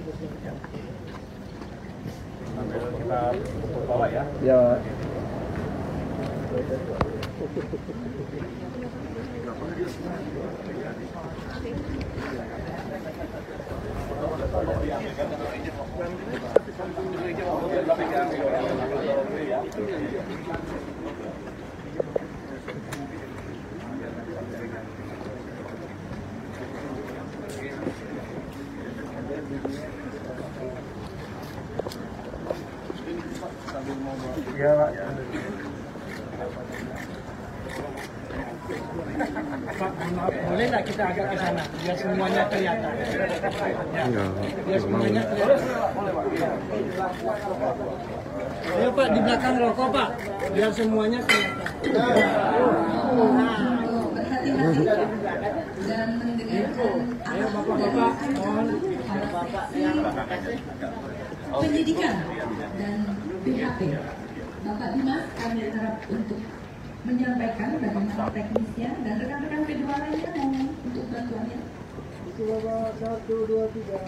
Sambil kita bawa ya. Ya. Ya, Pak. Pak, boleh nggak kita agak ke sana biar semuanya kelihatan? Ya, biar semuanya kelihatan. Ayo Pak, di belakang rokok Pak, biar semuanya kelihatan. Dan mendengarkan Ayo Bapak-bapak, mohon. pendidikan dan BHP. Bapak Dimas kami harap untuk menyampaikan bagaimana teknisnya dan rekan-rekan P2 lainnya mohon untuk bantuannya. Itu Bapak, 1, 2, 3.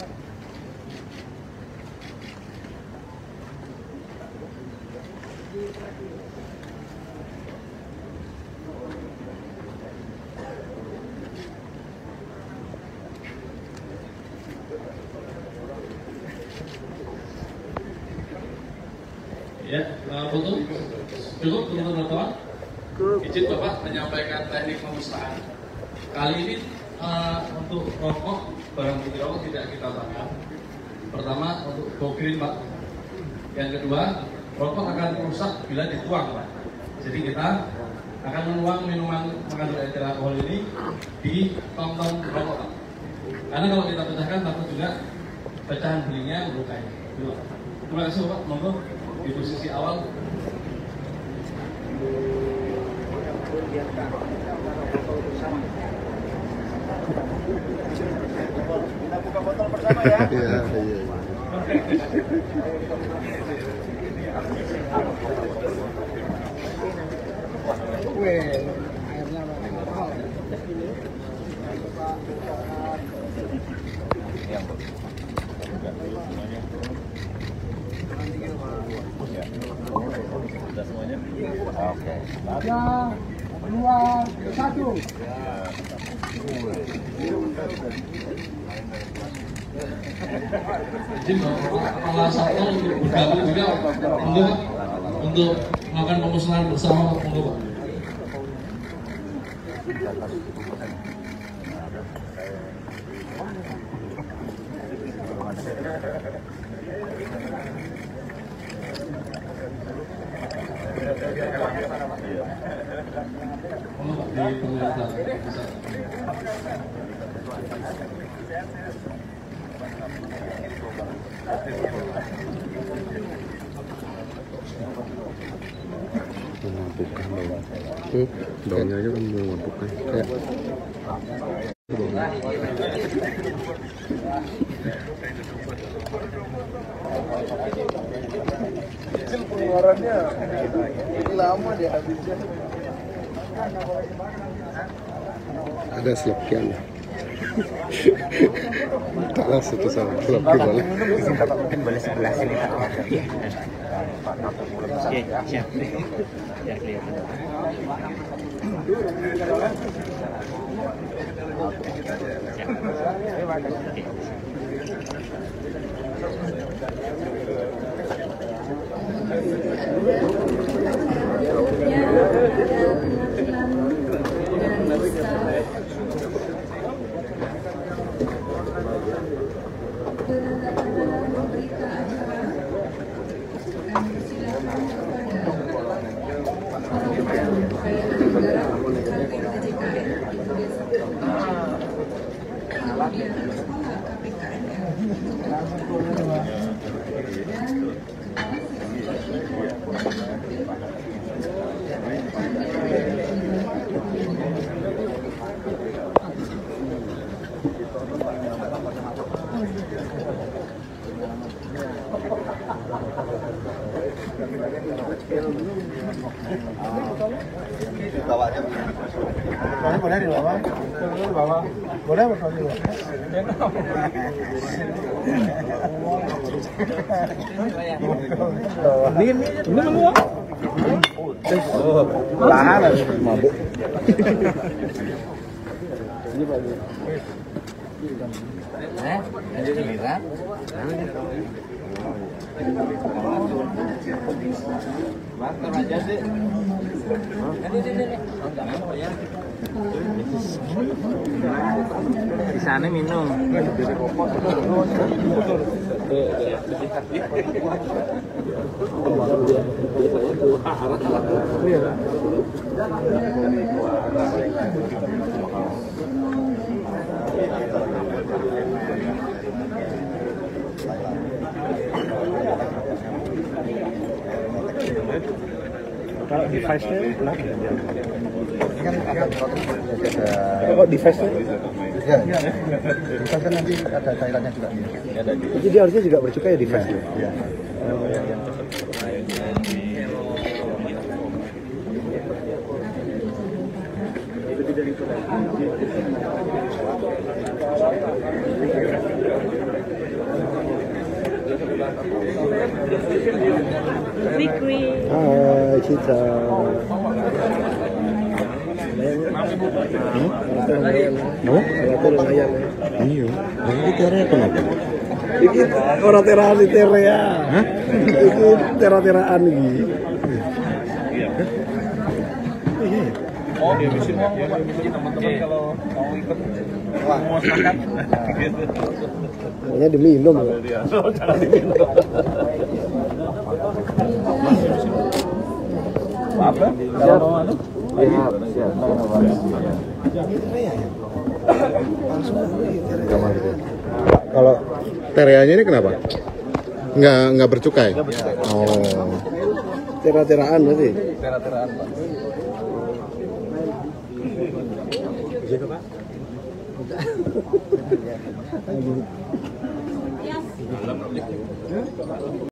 Ya, foto cukup teman-teman. Izin Bapak menyampaikan teknik pemusnahan. Kali ini untuk rokok, barang bukti rokok tidak kita bakar. Pertama untuk go green Pak. Yang kedua, rokok akan rusak bila dituang Pak. Jadi kita akan menuang minuman mengandung etil alkohol ini di tong-tong rokok Pak. Karena kalau kita pecahkan takut juga pecahan belingnya melukai. Terima kasih Bapak, monggo di posisi awal. Kita buka botol bersama ya. Iya. Airnya Sudah semuanya. Oke. 3, 2, 1. Izin kepala satpol untuk bergabung juga untuk melakukan pemusnahan bersama monggo Pak. Monggo Pak di pengelihatan. Memabukkan bawah. Bawahnya aja kan memabukkan. Kayak Kecil pengeluarannya lama dia habisnya. ada slogan. Taklah satu sama slogan boleh. Mungkin boleh sebelah sini Pak. Iya. Oke, siap. Ya, kelihatan. Boleh di bawah. Boleh di bawah. Boleh di bawah. Mabuk. Lanjut giliran. Aja deh. Di sana minum. Kalau device-nya kenapa? Kok device-nya? Ya, device kan nanti ada cairannya juga. Jadi harusnya juga bercukai ya device-nya? Ya. Hai Cita. Lumayan. Iya. Ini terea kenapa? Ini orang teraan di terea. Hah? Ini tera-teraan ini. Oh, dihabisin uang Bapak. Jadi teman-teman kalau mau ikut memuaskan Pokoknya diminum. jangan diminum. Maaf ya, kalau mau anu. Kalau tereanya ini kenapa? Nggak bercukai? Oh, tera-teraan berarti? Tera-teraan Pak. Pak.